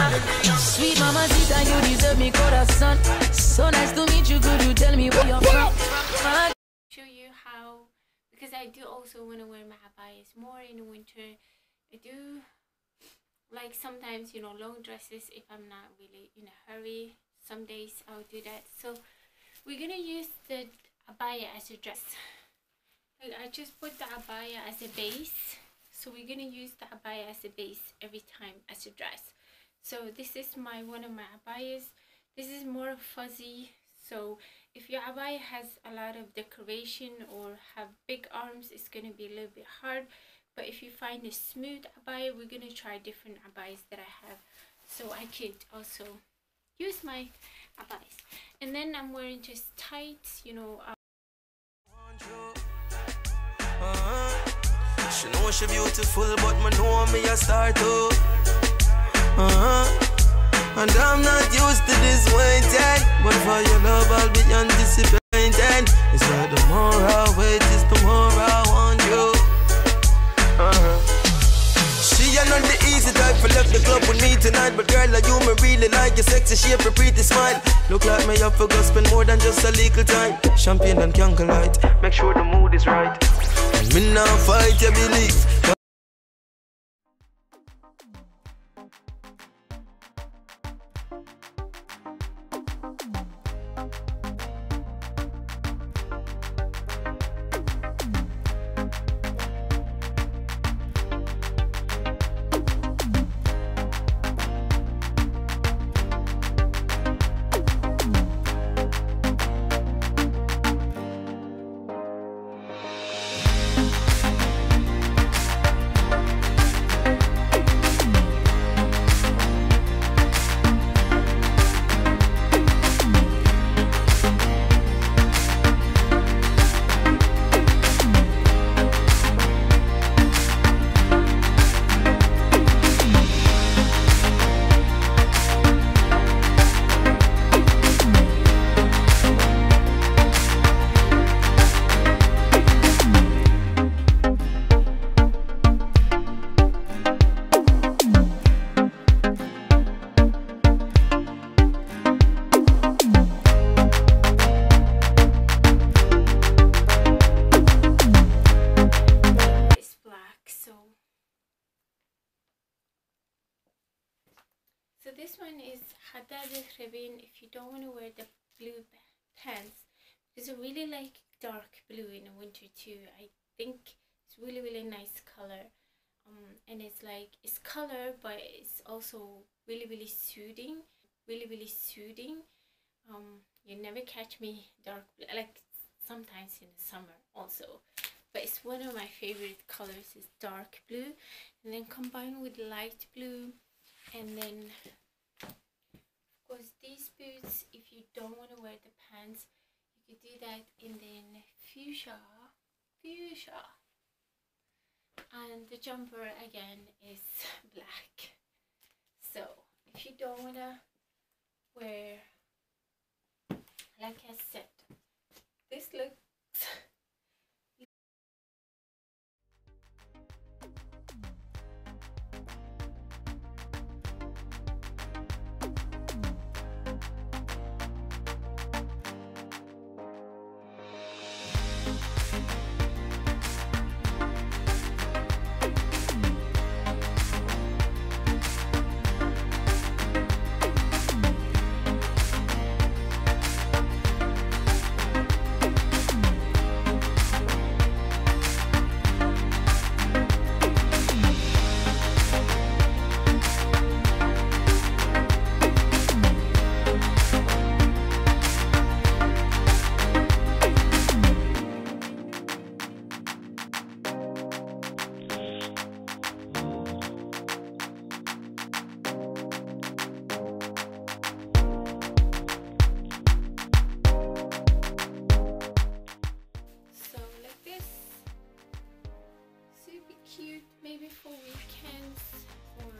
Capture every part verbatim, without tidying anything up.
Sweet mama, Zita, you deserve me corazón. So nice to meet you, could you tell me where you're from? Show you how, because I do also want to wear my abayas more in the winter. I do like sometimes, you know, long dresses if I'm not really in a hurry. Some days I'll do that. So we're gonna use the abaya as a dress. Like I just put the abaya as a base, so we're gonna use the abaya as a base every time as a dress. So this is my one of my abayas. This is more fuzzy, so if your abaya has a lot of decoration or have big arms, it's gonna be a little bit hard. But if you find a smooth abaya, we're gonna try different abayas that I have, so I could also use my abayas. And then I'm wearing just tights, you know. Uh, uh-huh. She know she beautiful, but me know me a star too. Uh-huh. And I'm not used to this waiting, but for your love I'll be anticipating. It's like the more I wait, is the more I want you. Uh-huh. She are not the easy type for left the club with me tonight, but girl, like you me really like your sexy shape, your pretty smile. Look like me up for go spend more than just a little time. Champagne and candlelight, make sure the mood is right. And me now fight, you believe. So this one is Haddad al-Khribin if you don't want to wear the blue pants, because I really like dark blue in the winter too. I think it's really really nice color, um, and it's like it's color but it's also really really soothing, really really soothing. Um, you never catch me dark blue, like sometimes in the summer also, but it's one of my favorite colors is dark blue, and then combined with light blue. And then, of course, these boots, if you don't want to wear the pants, you could do that in the fuchsia, fuchsia. And the jumper, again, is black. So, if you don't want to wear, like I said, this looks... cute, maybe for weekends or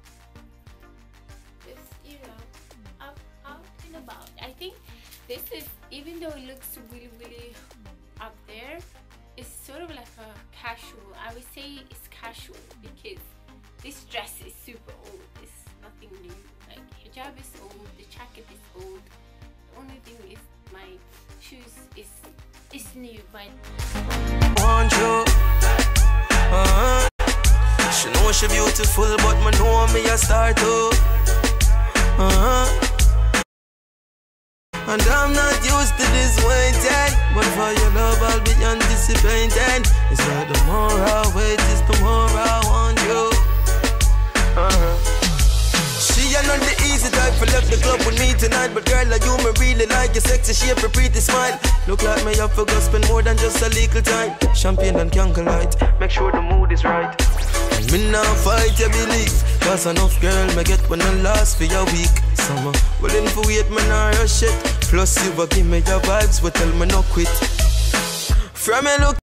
just, you know, up, out and about. I think this is, even though it looks really really up there, it's sort of like a casual. I would say it's casual because this dress is super old. It's nothing new. hijab is old, the jacket is old. The only thing is my shoes is is new, but want you. Uh-huh. She know she beautiful, but me know me a star too. Uh-huh. And I'm not used to this waiting, but for your love I'll be anticipating. It's like the more I wait, it's the more I want you. Uh-huh. She ain't not the easy type for left the club with me tonight, but girl, like you me really like your sexy shape, your pretty smile. Look like me have to go spend more than just a little time. Champagne and candlelight, make sure the mood is right. And me now fight, you believe, cause enough girl me get when I last for your week. Summer, willing for wait, me nah rush it. Plus you will give me your vibes, but tell me no quit. From me look